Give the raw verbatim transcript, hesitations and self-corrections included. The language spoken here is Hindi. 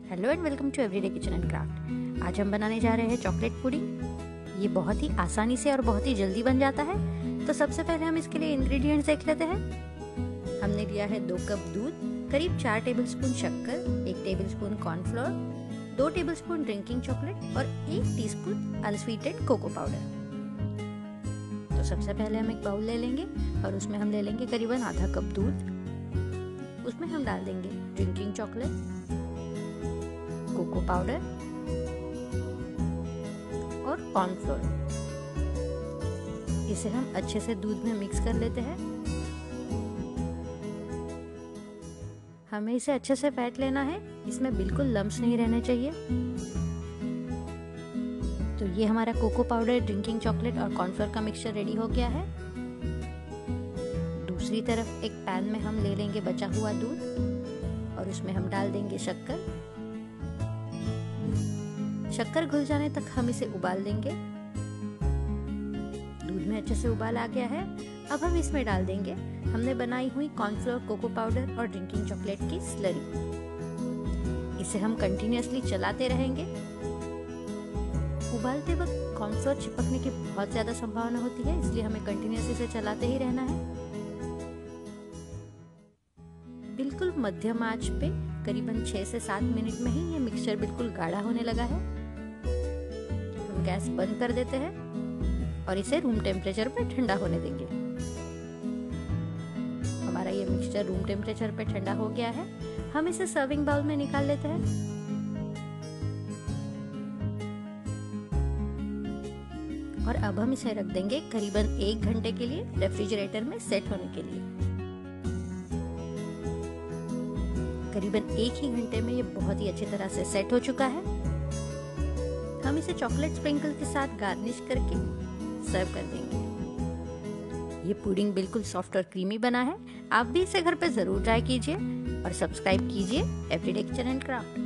Hello and welcome to everyday kitchen and craft. आज हम बनाने जा रहे हैं चॉकलेट पुडिंग। ये बहुत ही आसानी से और बहुत ही जल्दी बन जाता है। तो सबसे पहले हम इसके लिए इंग्रेडिएंट्स देख लेते हैं। हमने लिया है दो कप दूध, करीब चार टेबलस्पून शक्कर, एक टेबलस्पून कॉर्नफ्लोर, दो टेबलस्पून ड्रिंकिंग चॉकलेट और एक टीस्पून अनस्वीटेड कोको पाउडर। तो सबसे पहले हम एक बाउल ले लेंगे और उसमें हम ले लेंगे करीबन आधा कप दूध। उसमें हम डाल देंगे ड्रिंकिंग चॉकलेट, कोको पाउडर और कॉर्नफ्लोर। इसे हम अच्छे से दूध में मिक्स कर लेते हैं। हमें इसे अच्छे से फेंट लेना है, इसमें बिल्कुल लम्स नहीं रहने चाहिए। तो ये हमारा कोको पाउडर, ड्रिंकिंग चॉकलेट और कॉर्नफ्लोर का मिक्सचर रेडी हो गया है। दूसरी तरफ एक पैन में हम ले लेंगे बचा हुआ दूध और उसमें हम डाल देंगे शक्कर। शक्कर घुल जाने तक हम इसे उबाल देंगे। दूध में अच्छे से उबाल आ गया है। अब हम इसमें डाल देंगे हमने बनाई हुई कॉर्नफ्लोर, कोको पाउडर और ड्रिंकिंग चॉकलेट की स्लरी। इसे हम कंटिन्यूअसली चलाते रहेंगे। उबालते वक्त कॉर्नफ्लोर चिपकने की बहुत ज्यादा संभावना होती है, इसलिए हमें कंटिन्यूअसली इसे चलाते ही रहना है। बिल्कुल मध्यम आंच पे करीबन छह से सात मिनट में ही ये मिक्सचर बिल्कुल गाढ़ा होने लगा है। हम गैस बंद कर देते हैं और इसे रूम टेम्परेचर पे ठंडा होने देंगे। हमारा ये मिक्सचर रूम टेम्परेचर पे ठंडा हो गया है। हम इसे सर्विंग बाउल में निकाल लेते हैं। और अब हम इसे रख देंगे करीबन एक घंटे के लिए रेफ्रिजरेटर में सेट होने के लिए। करीबन एक ही घंटे में ये बहुत ही अच्छी तरह से सेट हो चुका है। हम इसे चॉकलेट स्प्रिंकल के साथ गार्निश करके सर्व कर देंगे। ये पुडिंग बिल्कुल सॉफ्ट और क्रीमी बना है। आप भी इसे घर पे जरूर ट्राई कीजिए और सब्सक्राइब कीजिए एवरीडे किचन एंड क्राफ्ट।